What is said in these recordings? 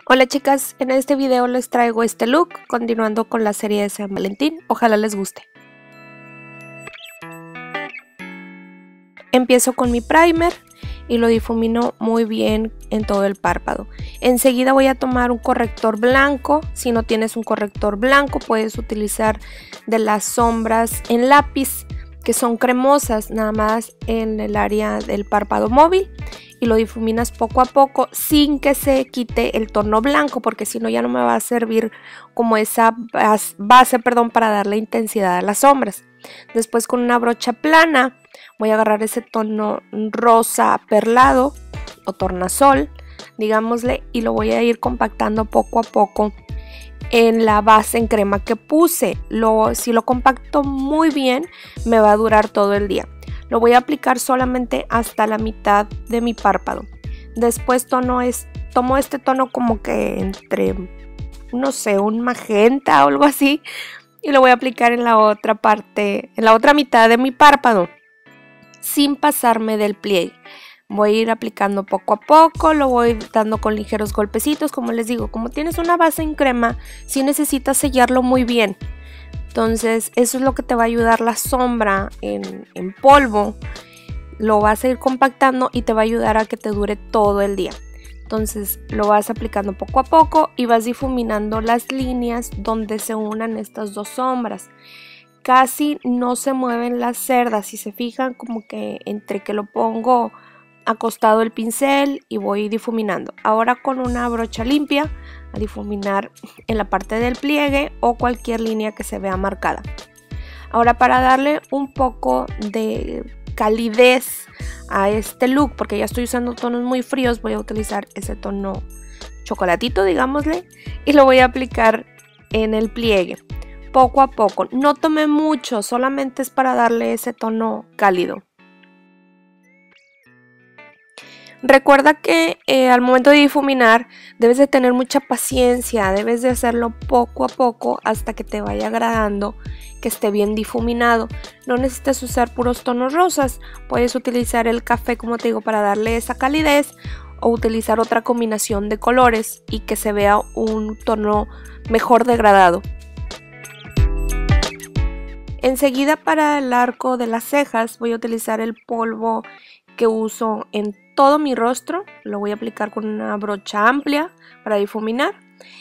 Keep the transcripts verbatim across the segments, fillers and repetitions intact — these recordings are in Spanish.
Hola chicas, en este video les traigo este look, continuando con la serie de San Valentín, ojalá les guste. Empiezo con mi primer y lo difumino muy bien en todo el párpado. Enseguida voy a tomar un corrector blanco. Si no tienes un corrector blanco, puedes utilizar de las sombras en lápiz, que son cremosas, nada más en el área del párpado móvil. Y lo difuminas poco a poco sin que se quite el tono blanco, porque si no ya no me va a servir como esa base, perdón, para darle intensidad a las sombras. Después con una brocha plana voy a agarrar ese tono rosa perlado o tornasol, digámosle, y lo voy a ir compactando poco a poco en la base en crema que puse. Lo, si lo compacto muy bien, me va a durar todo el día. Lo voy a aplicar solamente hasta la mitad de mi párpado. Después tono es, tomo este tono como que entre, no sé, un magenta o algo así. Y lo voy a aplicar en la otra parte, en la otra mitad de mi párpado, sin pasarme del pliegue. Voy a ir aplicando poco a poco, lo voy dando con ligeros golpecitos. Como les digo, como tienes una base en crema, sí necesitas sellarlo muy bien. Entonces eso es lo que te va a ayudar la sombra en, en polvo. Lo vas a ir compactando y te va a ayudar a que te dure todo el día. Entonces lo vas aplicando poco a poco y vas difuminando las líneas donde se unan estas dos sombras. Casi no se mueven las cerdas, si se fijan, como que entre que lo pongo acostado el pincel y voy difuminando. Ahora con una brocha limpia a difuminar en la parte del pliegue o cualquier línea que se vea marcada. Ahora, para darle un poco de calidez a este look, porque ya estoy usando tonos muy fríos, voy a utilizar ese tono chocolatito, digámosle, y lo voy a aplicar en el pliegue poco a poco. No tomé mucho, solamente es para darle ese tono cálido. Recuerda que eh, al momento de difuminar debes de tener mucha paciencia, debes de hacerlo poco a poco hasta que te vaya agradando que esté bien difuminado. No necesitas usar puros tonos rosas, puedes utilizar el café, como te digo, para darle esa calidez, o utilizar otra combinación de colores y que se vea un tono mejor degradado. Enseguida, para el arco de las cejas voy a utilizar el polvo que uso en todo mi rostro. Lo voy a aplicar con una brocha amplia para difuminar.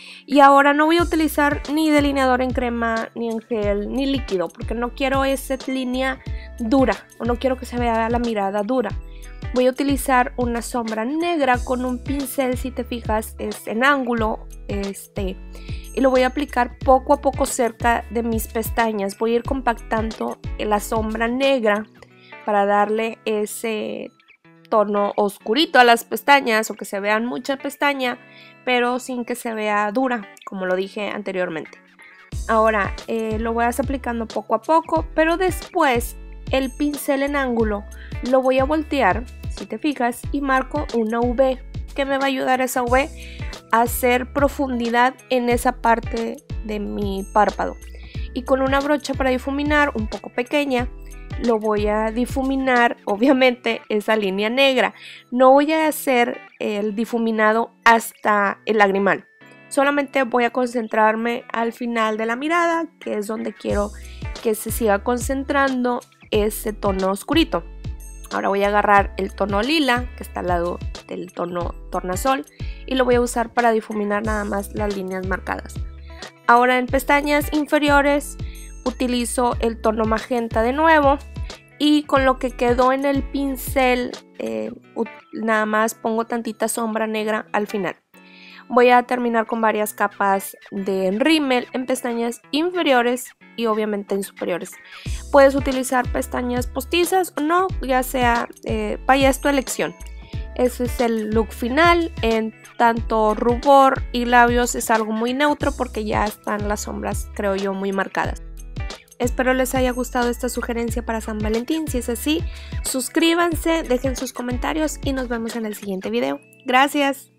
Y ahora no voy a utilizar ni delineador en crema, ni en gel, ni líquido, porque no quiero esa línea dura, o no quiero que se vea la mirada dura. Voy a utilizar una sombra negra con un pincel, si te fijas, es en ángulo, este, y lo voy a aplicar poco a poco cerca de mis pestañas. Voy a ir compactando la sombra negra para darle ese tono oscurito a las pestañas, o que se vean mucha pestaña pero sin que se vea dura, como lo dije anteriormente. Ahora eh, lo voy a estar aplicando poco a poco, pero después el pincel en ángulo lo voy a voltear, si te fijas, y marco una V, que me va a ayudar esa V a hacer profundidad en esa parte de mi párpado. Y con una brocha para difuminar un poco pequeña lo voy a difuminar, obviamente, esa línea negra. No voy a hacer el difuminado hasta el lagrimal. Solamente voy a concentrarme al final de la mirada, que es donde quiero que se siga concentrando ese tono oscurito. Ahora voy a agarrar el tono lila, que está al lado del tono tornasol, y lo voy a usar para difuminar nada más las líneas marcadas. Ahora en pestañas inferiores utilizo el tono magenta de nuevo, y con lo que quedó en el pincel eh, nada más pongo tantita sombra negra al final. Voy a terminar con varias capas de rímel en pestañas inferiores y obviamente en superiores. Puedes utilizar pestañas postizas o no, ya sea, eh, vaya, es tu elección. Ese es el look final. En tanto rubor y labios es algo muy neutro, porque ya están las sombras, creo yo, muy marcadas. Espero les haya gustado esta sugerencia para San Valentín. Si es así, suscríbanse, dejen sus comentarios y nos vemos en el siguiente video. Gracias.